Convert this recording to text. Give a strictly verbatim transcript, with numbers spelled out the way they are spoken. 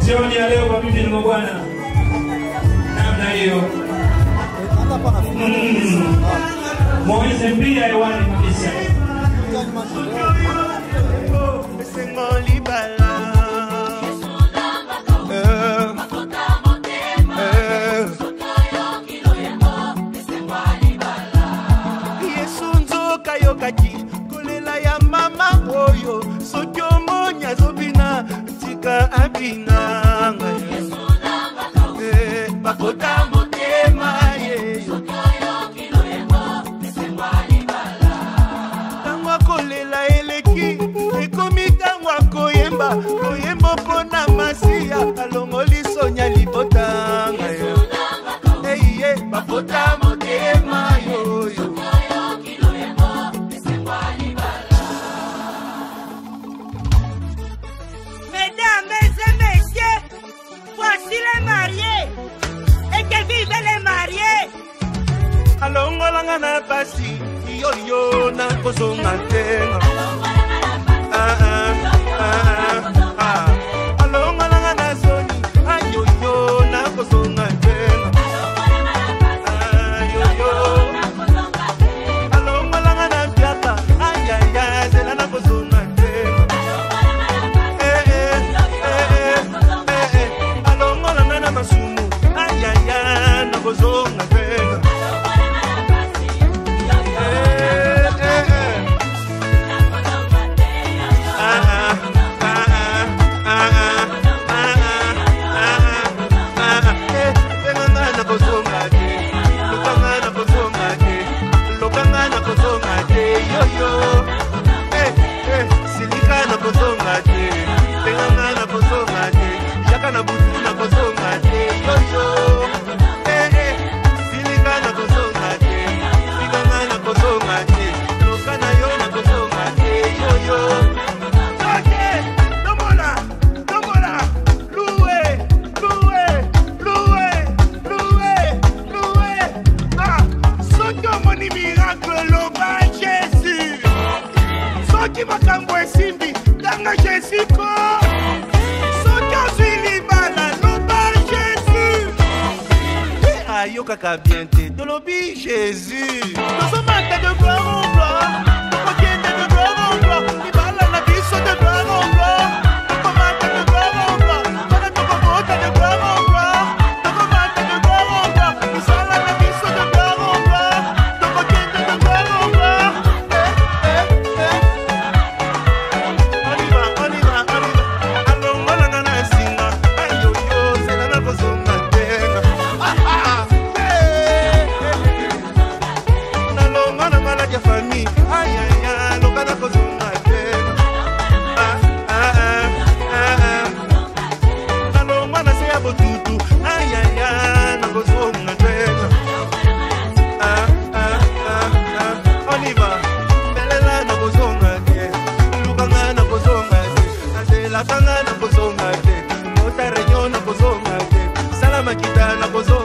Jioni ya leo mabibi na mabwana. Namna hiyo. Mm. Moise Mbiye hewani kabisa. Kolela ya mama oyo sokyo monya zobina tika abina eh bakota motema ye tangwa kolela eleki ekomi tangwa koyemba koyembo pona masia alongoli sonya libotanga eh ye bakota motema yo yo. Les mariés et que vivent les mariés. Alongo langa na pasi yo yo na kozonga tena. Ah ah ah ah. Alongo langa na soni ayo yo na kozonga tena. Ah yo yo. Alongo langa na piaka ay ay ay zela na kozonga tena. Eh eh eh eh eh. Alongo langa na masumu ay ay ay na kozonga tena. Kaka bien te de l'objet Jésus. Nous sommes manqués de gloire en gloire. Nous de gloire en gloire. Il va la vie de gloire en gloire. Nous manqués de gloire en gloire. Nous sommes de gloire en gloire. Nous manqués de gloire en gloire. Nous sommes la vie de gloire en gloire. Nous manqués de gloire en gloire. Eh, eh, eh. On y va, on y va, on y va. Allons, on a un singa. Aïe, yo, yo, c'est la même chose. Famille, aïe aïe aïe, l'occasion de kozonga tena. Ah ah ah ah. Allons moi na se ya botutu, aïe aïe aïe, na kozonga tena. Ah ah ah ah. On y va, belela na kozonga tena. Lukanga na kozonga tena. Azela kanga na kozonga tena. Mota renyo na kozonga tena. Salama kita na kozonga.